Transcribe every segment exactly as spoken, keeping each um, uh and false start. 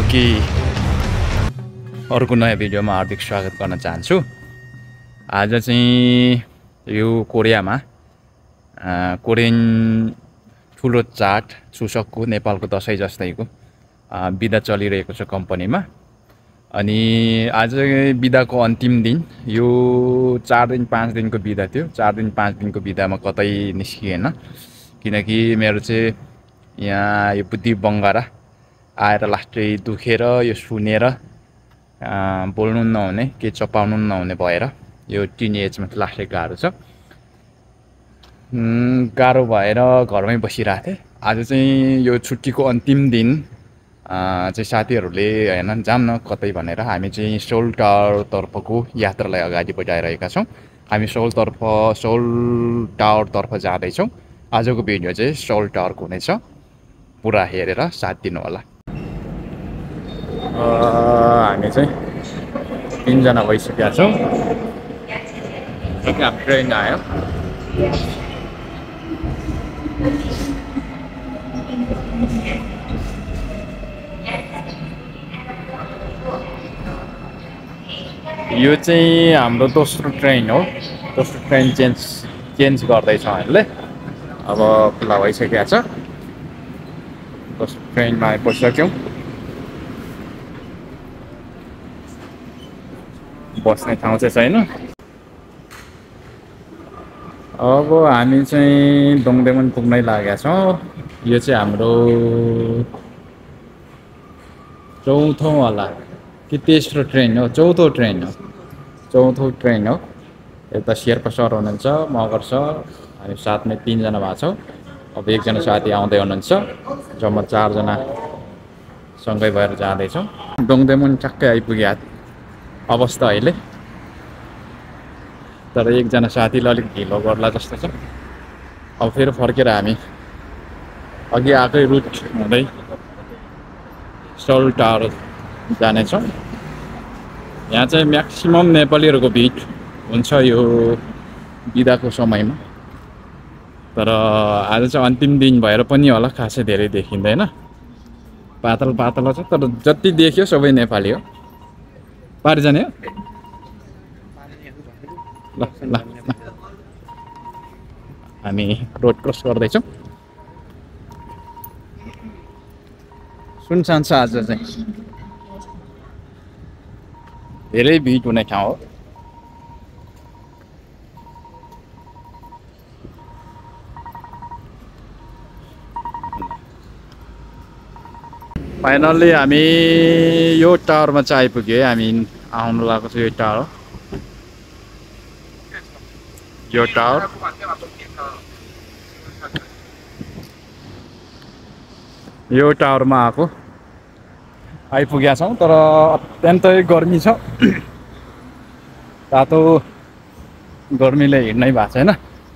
कि अर्को नयाँ भिडियोमा हार्दिक स्वागत गर्न चाहन्छु। आज चाहिँ यो कोरियामा कोरियन ठुलो चाड चुसकको नेपालको दसैँ जस्तैको बिदा चलिरहेको छ कम्पनीमा। अनि आज बिदाको अन्तिम दिन, यो चार दिन पाँच दिनको बिदा थियो। चार दिन पाँच दिनको बिदामा कतै निस्किएन, किनकि मेरो चाहिँ यहाँ यो बुद्धि बङ्गारा आएर लास्टै दुखेर यो सुनेर बोल्नु नहुने, के चपाउनु नहुने भएर यो टिन एजमा लास्टै गाह्रो छ। गाह्रो भएर घरमै बसिरहेको थिएँ। आज चाहिँ यो छुट्टीको अन्तिम दिन चाहिँ साथीहरूले होइन जाऊँ न कतै भनेर हामी चाहिँ सोल टावर तर्फको यात्रालाई अगाडि बढाइरहेका छौँ। हामी सोल तर्फ सोल टावर तर्फ जाँदैछौँ। आजको भिडियो चाहिँ सोल टावरको हुनेछ, पुरा हेरेर साथ दिनु होला। हामी चाहिँ तिनजना भइसकेका छौँ। हाम्रो ट्रेन आयो। यो चाहिँ हाम्रो दोस्रो ट्रेन हो। दोस्रो ट्रेन चेन्ज चेन्ज गर्दैछौँ हामीले। अब खुला भइसकेको छ। दोस्रो ट्रेनमा आइपुगिसक्यौँ। बस्ने ठाउँ चाहिँ छैन। अब हामी चाहिँ दोङदेमन पुग्नै लागेका छौँ। यो चाहिँ हाम्रो चौथो वाला कि तेस्रो ट्रेन हो, चौथो ट्रेन हो, चौथो ट्रेन हो। यता शेर्पा सर हुनुहुन्छ, मगर सर, हामी साथमै तिनजना भएको छौँ। अब एकजना साथी आउँदै हुनुहुन्छ। जम्मा चारजना सँगै भएर जाँदैछौँ। दोङदेमन ठ्याक्कै आइपुग्यो अवस्था अहिले। तर एकजना साथीले अलिक ढिलो गर्ला जस्तो छ। अब फेरि फर्केर हामी अघि आएकै रुट हुँदै सोल टावर जानेछौँ। यहाँ चाहिँ म्याक्सिमम नेपालीहरूको भिड हुन्छ यो बिदाको समयमा। तर आज चाहिँ अन्तिम दिन भएर पनि होला खासै धेरै देखिँदैन। पातल पातल छ, तर जति देख्यो सबै नेपाली हो। पारि जाने हो? ल ल हामी रोड क्रस गर्दैछौँ। सुनसान छ आज चाहिँ, धेरै भिड हुने ठाउँ हो। फाइनल्ली हामी यो टावरमा चाहिँ आइपुग्यो। हामी आउनु लागेको छ यो टावर। यो टावर यो टावरमा आएको आइपुगेका छौँ। तर अत्यन्तै गर्मी छ। तातो गर्मीले हिँड्नै भएको छैन।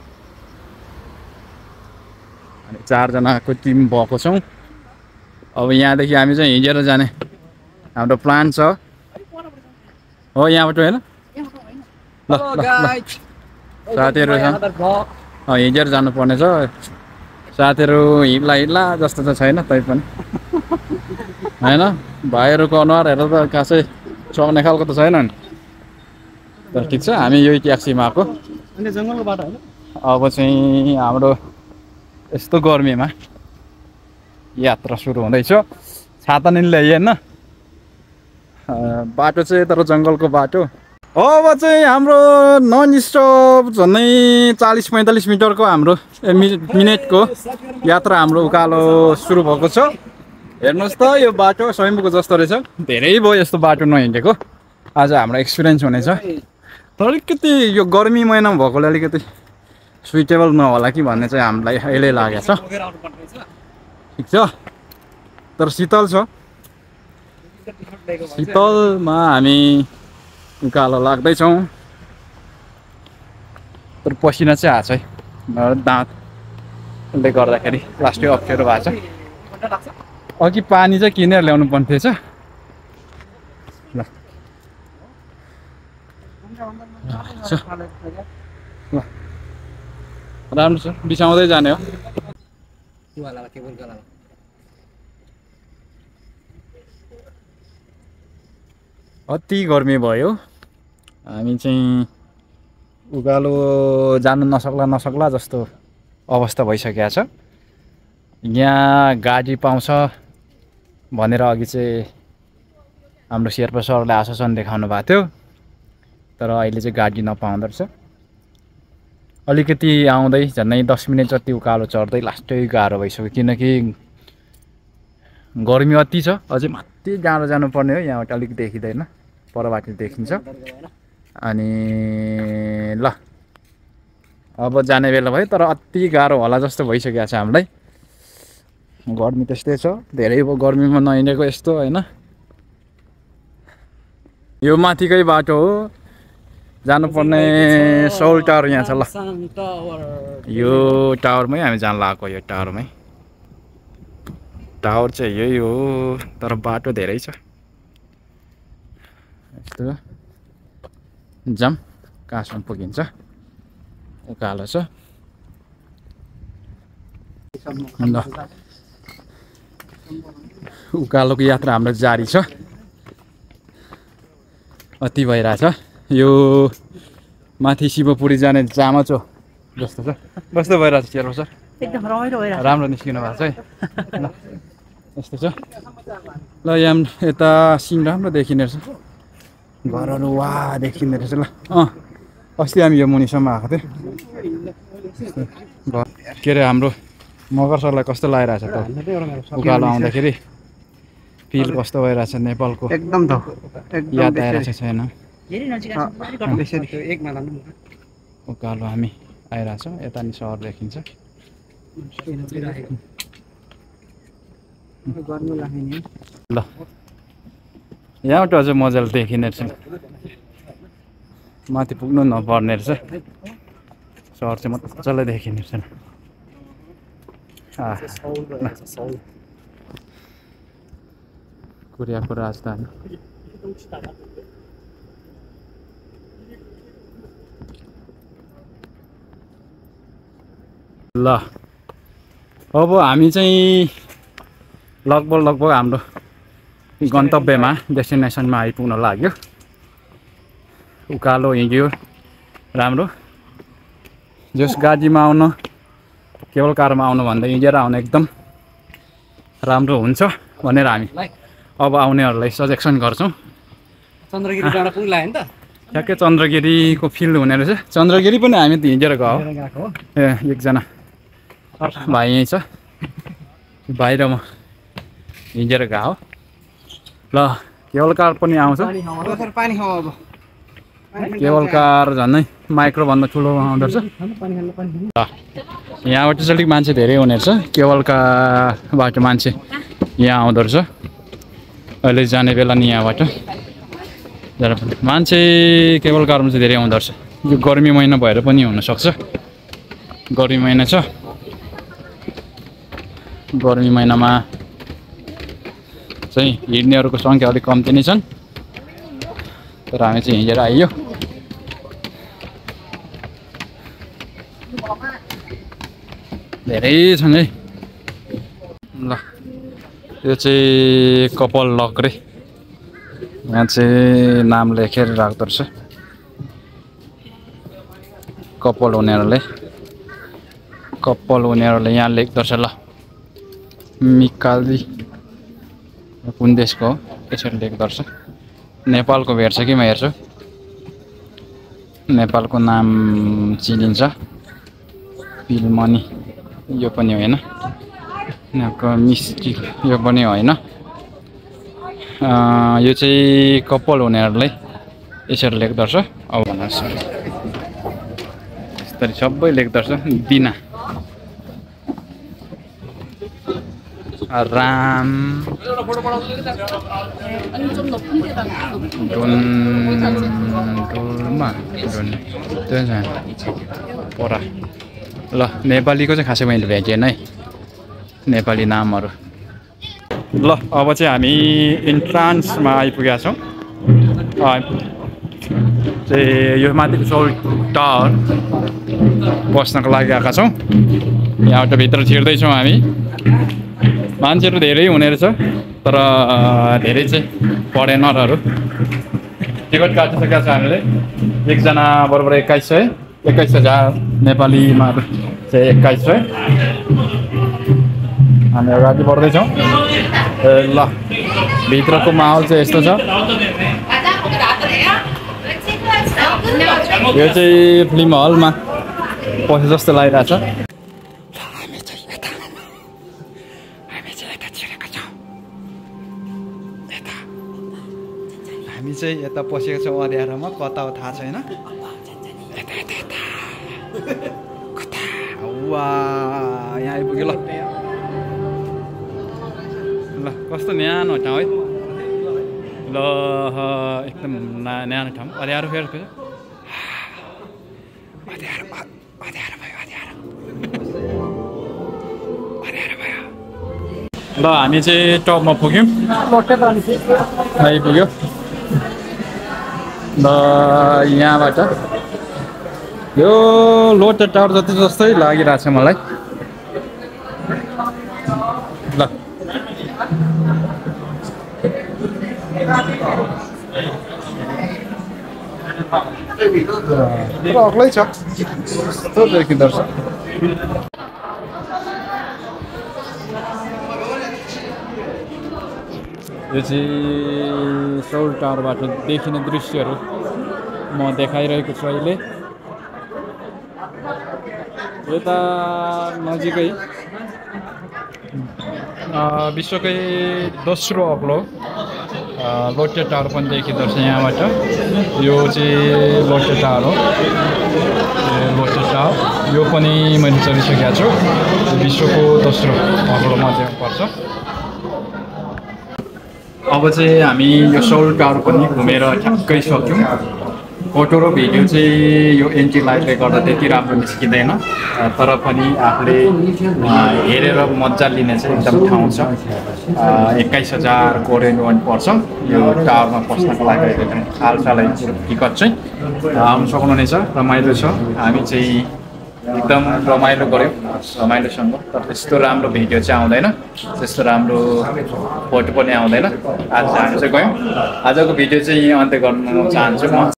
अनि चारजनाको टिम भएको छौँ। अब यहाँदेखि हामी चाहिँ हिँडेर जाने हाम्रो प्लान छ। हो यहाँबाट होइन? ल ल साथीहरू छ, हिँडेर जानुपर्ने छ। साथीहरू हिँड्ला हिँड्ला जस्तो त छैन तै पनि होइन। भाइहरूको अनुहारहरू त खासै चल्ने खालको त छैन नि। तर ठिक छ, हामी यही ट्याक्सीमा आएको। अब चाहिँ हाम्रो यस्तो गर्मीमा यात्रा सुरु हुँदैछ। छाता नि ल्याइएन। बाटो चाहिँ तर जङ्गलको बाटो। अब चाहिँ हाम्रो नन स्टप झन्डै चालिस पैँतालिस मिटरको हाम्रो मिनटको यात्रा हाम्रो उकालो सुरु भएको छ। हेर्नुहोस् त यो बाटो स्वयम्भूको जस्तो रहेछ। धेरै भयो यस्तो बाटो नहिँडेको। आज हाम्रो एक्सपिरियन्स हुनेछ। तर अलिकति यो गर्मी महिनामा भएकोले अलिकति सुइटेबल नहोला कि भन्ने चाहिँ हामीलाई अहिले लागेको छ। ठिक छ, तर शीतल छ। शीतलमा हामी उकालो लाग्दैछौँ। तर पसिना चाहिँ आएको छ। दाँतले गर्दाखेरि लास्टै अप्ठ्यारो भएको छ। अघि पानी चाहिँ किनेर ल्याउनु पर्ने थिएछ। ल ल राम्रो छ, बिसाउँदै जाने हो। अति गर्मी भयो हामी चाहिँ उकालो जानु नसक्ला नसक्ला जस्तो अवस्था भइसकेको छ यहाँ गाडी पाउँछ भनेर अघि चाहिँ हाम्रो शेर्पा सरले आश्वासन देखाउनु भएको थियो तर अहिले चाहिँ गाडी नपाउँदो रहेछ अलिकति आउँदै झन्डै दस मिनट जति उकालो चढ्दै लास्टै गाह्रो भइसक्यो किनकि गर्मी अति छ अझै माथि गाह्रो जानुपर्ने हो यहाँबाट अलिक देखिँदैन परबाट देखिन्छ अनि ल अब जाने बेला भयो तर अति गाह्रो होला जस्तो भइसकेको छ हामीलाई गर्मी त्यस्तै छ धेरै गर्मीमा नहिँडेको यस्तो हैन यो माथिकै बाटो हो जानुपर्ने सौल टावर यहाँ छ ल यो टावरमै हामी जान लागेको यो टावरमै टावर चाहिँ यही हो तर बाटो धेरै छ यस्तो जाम कहाँसम्म पुगिन्छ उकालो छ ल उकालोको यात्रा हाम्रो जारी छ अति भइरहेछ यो माथि शिवपुरी जाने जामचो जस्तो छ कस्तो भइरहेछ शेर्पा सर एकदम रमाइलो भइरहेछ राम्रो निस्किनु भएको छ है ल यस्तो छ ल यहाँ यता सिन राम्रो देखिने रहेछ घरहरू वा देखिने रहेछ ल अँ अस्ति हामी यो मुनिसम्म आएको थियो के अरे हाम्रो मगर सरलाई कस्तो लागिरहेछ त उकालो आउँदाखेरि फिल कस्तो भइरहेछ नेपालको एकदम त याद आइरहेछ छैन एक माला उकालो हामी आइरहेछौँ यता नि सहर देखिन्छ ल यहाँबाट अझै मजाले देखिने रहेछ माथि पुग्नु नपर्ने रहेछ सहर चाहिँ मजाले देखिने रहेछ कोरियाको राजधानी ल अब हामी चाहिँ लगभग लगभग हाम्रो गन्तव्यमा डेस्टिनेसनमा आइपुग्न लाग्यो उकालो हिँड्यो राम्रो जस गाडीमा आउन केवल कारमा आउनु भन्दा हिँडेर आउन एकदम राम्रो हुन्छ भनेर हामी अब आउनेहरूलाई सजेसन गर्छौँ चन्द्रगिरी डाँडा पुग्नु लाग्यो नि त ठ्याक्कै चन्द्रगिरीको फिल्ड हुने रहेछ चन्द्रगिरी पनि हामी त हिँडेर गयो ए एकजना भाइ यहीँ छ भाइ र म हिँडेर गयो ल केवल कार पनि आउँछ पानी खाऊ अब केवल कार झन्नै माइक्रोभन्दा ठुलो आउँदो रहेछ यहाँबाट चाहिँ अलिक मान्छे धेरै हुने रहेछ केवल कारबाट मान्छे यहाँ आउँदो रहेछ अहिले जाने बेला नि यहाँबाट मान्छे केवल कारमा चाहिँ धेरै आउँदो रहेछ यो गर्मी महिना भएर पनि हुनसक्छ गर्मी महिना छ गर्मी महिनामा चाहिँ हिँड्नेहरूको सङ्ख्या अलिक कम्ती नै छन् तर हामी चाहिँ हिँडेर आइयो धेरै छन् है ल यो चाहिँ कपाल लक रे यहाँ चाहिँ नाम लेखेर राख्दो रहेछ कपाल हुनेहरूले कपाल हुनेहरूले यहाँ लेख्दो रहेछ ल मिकाली कुन देशको हो यसरी लेख्दो रहेछ नेपालको भेट्छ कि म हेर्छु नेपालको नाम चिनिन्छ पिलमनी यो पनि होइन यहाँको मिस्टी यो पनि होइन यो चाहिँ कपाल हुनेहरूलाई यसरी लेख्दो रहेछ अब भन्नुहोस् यस्तरी सबै लेख्दो रहेछ दिना राम परा ल नेपालीको चाहिँ खासै मैले भेटेन है नेपाली नामहरू ल अब चाहिँ हामी इन्ट्रान्समा आइपुगेका छौँ चाहिँ यो माथिको सौल टावर बस्नको लागि आएका छौँ यहाँबाट भित्र छिर्दैछौँ हामी मान्छेहरू धेरै हुने रहेछ तर धेरै चाहिँ फरेनरहरू टिकट काटिसकेका छ हामीले एकजना बराबर एक्काइस सय एक्काइस हजार नेपालीमा चाहिँ एक्काइस सय हामी अगाडि बढ्दैछौँ ए ल भित्रको माहौल चाहिँ यस्तो छ यो चाहिँ फिल्म हलमा पसे जस्तो लागिरहेछ हामी चाहिँ यता पसेको छौँ अँध्यारोमा कता हो थाहा छैन कता वा यहाँ आइपुग्यो ल ल कस्तो न्यानो ठाउँ है ल एकदम न्यानो ठाउँ अँध्यारो फेरि फेरि अँध्यारो अँध्यारो भयो अँध्यारो अँध्यारो भयो ल हामी चाहिँ टपमा पुग्यौँ आइपुग्यो ल यहाँबाट यो लोटर टावर जति जस्तै लागिरहेछ मलाई ल अग्लै छ यस्तो देखिँदो रहेछ यो चाहिँ सौल टावरबाट देखिने दृश्यहरू म देखाइरहेको छु अहिले यता नजिकै विश्वकै दोस्रो अग्लो लोटर टावर पनि देखिँदो रहेछ यहाँबाट यो चाहिँ लोटर टावर हो लोटर टावर यो पनि मैले चलिसकेको छु विश्वको दोस्रो अग्लोमा चाहिँ पर्छ अब चाहिँ हामी यो सौल टावर पनि घुमेर ठ्याक्कै सक्यौँ फोटो र भिडियो चाहिँ यो एन्टी लाइटले गर्दा त्यति राम्रो निस्किँदैन तर पनि आफूले हेरेर मजा लिने चाहिँ एकदम ठाउँ छ एक्काइस हजार कोरियन वान पर्छ यो टावरमा पस्नको लागि हालसालै टिकट चाहिँ आउनु सक्नुहुनेछ रमाइलो छ हामी चाहिँ एकदम रमाइलो गऱ्यौँ रमाइलोसँग तर त्यस्तो राम्रो भिडियो चाहिँ आउँदैन त्यस्तो राम्रो फोटो पनि आउँदैन आज हामी चाहिँ गयौँ आजको भिडियो चाहिँ अन्त्य गर्न चाहन्छु म